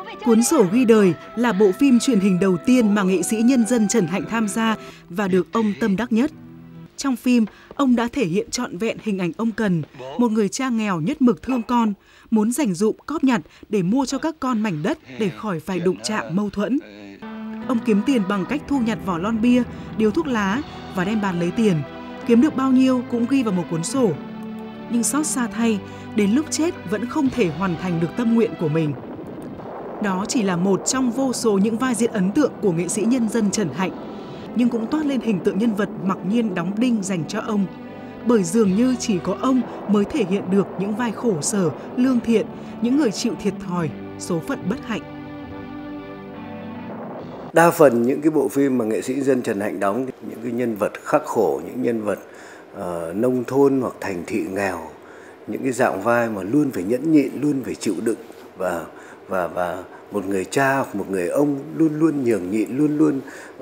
Cuốn sổ ghi đời là bộ phim truyền hình đầu tiên mà nghệ sĩ nhân dân Trần Hạnh tham gia và được ông tâm đắc nhất. Trong phim, ông đã thể hiện trọn vẹn hình ảnh ông Cần, một người cha nghèo nhất mực thương con, muốn dành dụm cóp nhặt để mua cho các con mảnh đất để khỏi phải đụng chạm mâu thuẫn. Ông kiếm tiền bằng cách thu nhặt vỏ lon bia, điếu thuốc lá và đem bán lấy tiền. Kiếm được bao nhiêu cũng ghi vào một cuốn sổ. Nhưng xót xa thay, đến lúc chết vẫn không thể hoàn thành được tâm nguyện của mình. Đó chỉ là một trong vô số những vai diễn ấn tượng của nghệ sĩ nhân dân Trần Hạnh, nhưng cũng toát lên hình tượng nhân vật mặc nhiên đóng đinh dành cho ông. Bởi dường như chỉ có ông mới thể hiện được những vai khổ sở, lương thiện, những người chịu thiệt thòi, số phận bất hạnh. Đa phần những cái bộ phim mà nghệ sĩ dân Trần Hạnh đóng, những cái nhân vật khắc khổ, những nhân vật nông thôn hoặc thành thị nghèo, những cái dạng vai mà luôn phải nhẫn nhịn, luôn phải chịu đựng và một người cha hoặc một người ông luôn luôn nhường nhịn, luôn luôn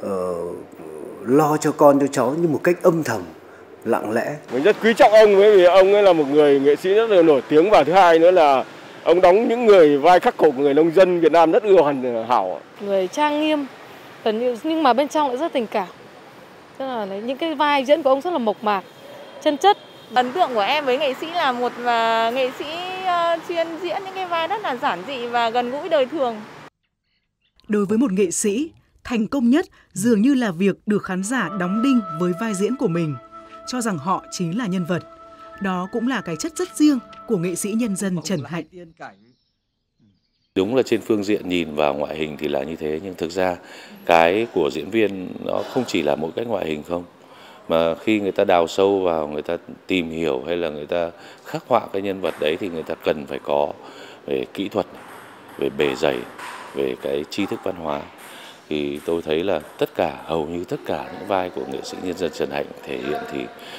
lo cho con cho cháu như một cách âm thầm, lặng lẽ. Mình rất quý trọng ông, bởi vì ông ấy là một người nghệ sĩ rất là nổi tiếng, và thứ hai nữa là ông đóng những người vai khắc khổ của người nông dân Việt Nam rất ưa hoàn hảo. Người trang nghiêm, nhưng mà bên trong lại rất tình cảm. Tức là những cái vai diễn của ông rất là mộc mạc, chân chất. Ấn tượng của em với nghệ sĩ là một nghệ sĩ chuyên diễn những cái vai rất là giản dị và gần gũi đời thường. Đối với một nghệ sĩ, thành công nhất dường như là việc được khán giả đóng đinh với vai diễn của mình, cho rằng họ chính là nhân vật. Đó cũng là cái chất rất riêng của nghệ sĩ nhân dân Trần Hạnh. Đúng là trên phương diện nhìn vào ngoại hình thì là như thế, nhưng thực ra cái của diễn viên nó không chỉ là một cái ngoại hình không, mà khi người ta đào sâu vào, người ta tìm hiểu hay là người ta khắc họa cái nhân vật đấy thì người ta cần phải có về kỹ thuật, về bề dày, về cái tri thức văn hóa. Thì tôi thấy là hầu như tất cả những vai của nghệ sĩ nhân dân Trần Hạnh thể hiện thì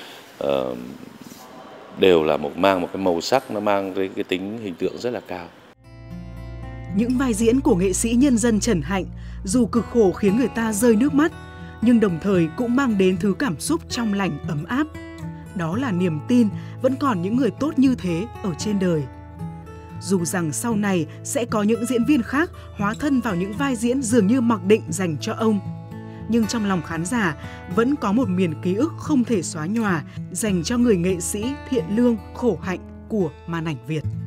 đều là mang một cái màu sắc, nó mang cái tính hình tượng rất là cao. Những vai diễn của nghệ sĩ nhân dân Trần Hạnh dù cực khổ khiến người ta rơi nước mắt, nhưng đồng thời cũng mang đến thứ cảm xúc trong lành ấm áp. Đó là niềm tin vẫn còn những người tốt như thế ở trên đời. Dù rằng sau này sẽ có những diễn viên khác hóa thân vào những vai diễn dường như mặc định dành cho ông, nhưng trong lòng khán giả vẫn có một miền ký ức không thể xóa nhòa dành cho người nghệ sĩ thiện lương, khổ hạnh của màn ảnh Việt.